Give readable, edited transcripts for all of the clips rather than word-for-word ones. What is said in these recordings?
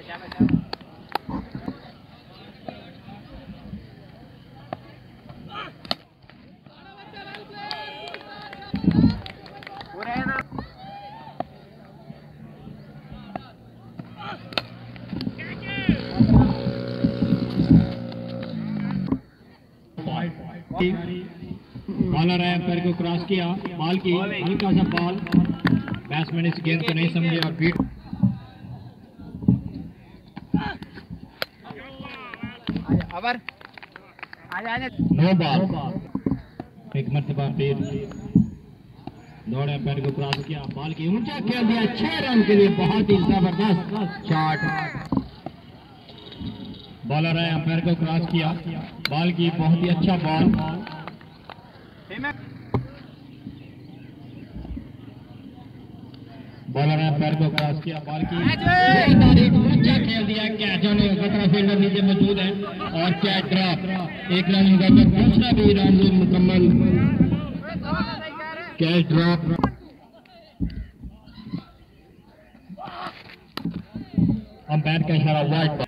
Bowler है, पैर को क्रॉस किया, बॉल की हल्का सा बॉल, बैट्समैन इस गेंद को नहीं समझे और बीट नो बॉल। एक मरतबा फिर दौड़े, पैर को क्रॉस किया, बॉल की ऊंचा खेल दिया, 6 रन के लिए बहुत ही जबरदस्त शॉट। बॉलर है, अंपायर को क्रॉस किया, बॉल की बहुत ही अच्छा बॉल, बॉलर है, अंपायर को क्रॉस किया, बॉल की ऊंचा खेल दिया, कैच होने खतरा, फील्डर नीचे मौजूद है और कैच ड्रॉप। 1 रन होगा तो दूसरा भी रन मुकम्मल, कैच ड्रॉप। अंपायर का इशारा वाइड,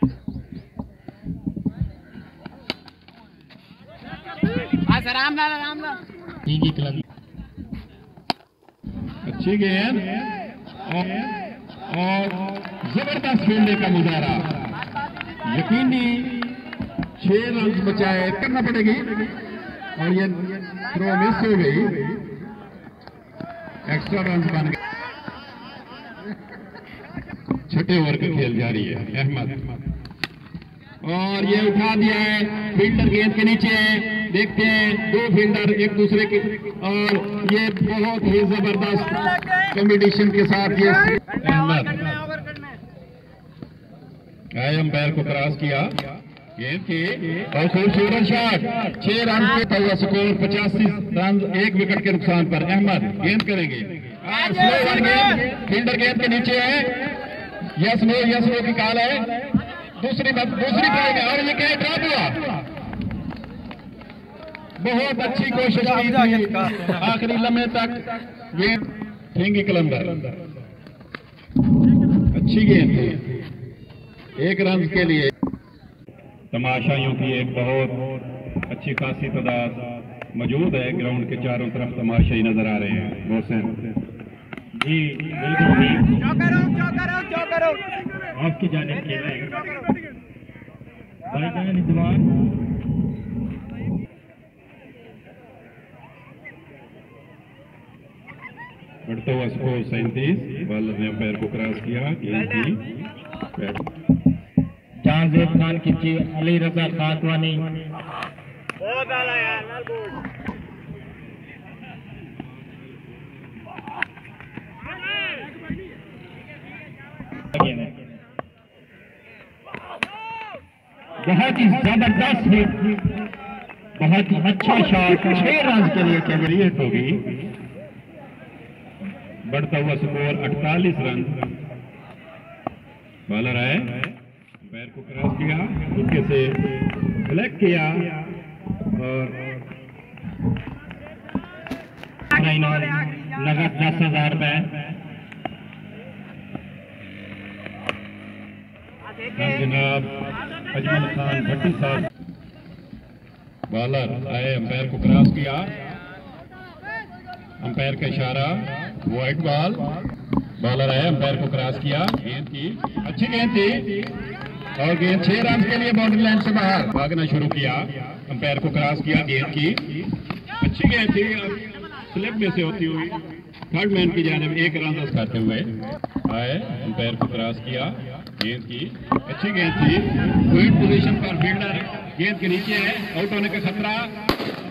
अच्छी गेंद और जबरदस्त फील्डिंग का मुजाहरा, यकीनी 6 रन बचाए करना पड़ेगी और ये थ्रो मिस हो गई, एक्स्ट्रा रन बन गए। 6ठे ओवर का खेल जारी है, अहमद और ये उठा दिया है, फील्डर गेंद के नीचे है, देखते हैं 2 फील्डर एक दूसरे के, और ये बहुत ही जबरदस्त कॉम्बिनेशन के साथ ये अहमद अंपायर को क्रॉस किया, गेंद की और खूबसूरत शॉट, 6 रन के पहला स्कोर 85 रन 1 विकेट के नुकसान पर। अहमद गेंद करेंगे, स्लो वन गेंद, फील्डर गेंद के नीचे है, यस नो की कॉल है, दूसरी बॉल में और ये क्या ड्रॉप हुआ। बहुत अच्छी कोशिश की थी, आखिरी लम्हे तक गेंद फेंगी कलंदर, अच्छी गेंद थी 1 रन के लिए। तमाशाइयों की एक बहुत अच्छी खासी तादाद मौजूद है, ग्राउंड के चारों तरफ तमाशाई नजर आ रहे हैं। मोहसिन जी बिल्कुल आपकी जानिब खेल रहे हैं, बढ़ता हुआ स्कोर 37। बॉलर ने अंपायर को क्रॉस किया, गेंद की जहांजेब खान की अली रजा खातवानी, बहुत ही जबरदस्त हिट, बहुत ही अच्छा शॉट, 6 रन के लिए कैलियट होगी, बढ़ता हुआ स्कोर 48 रन। बॉलर है, अंपायर को क्रॉस किया, तुक्के से ब्लैक किया और नगद 10,000 रुपए। जनाब अजमल खान भट्टी साहब, बॉलर आए, अंपायर को क्रॉस किया, अंपायर का इशारा वाइड बॉल, बॉलर आए, अंपायर को क्रॉस किया, गेंद की अच्छी गेंद थी और गेंद 6 रन के लिए बाउंड्री लाइन से बाहर, भागना शुरू किया, अंपायर को क्रॉस किया, गेंद की अच्छी गेंद थी, स्लिप में से होती हुई थर्ड मैन की जानिब 1 रन करते हुए आए, अंपायर को क्रॉस किया, गेंद की अच्छी गेंद थी, विकेट पोजीशन पर फील्डर गेंद के नीचे है, आउट होने का खतरा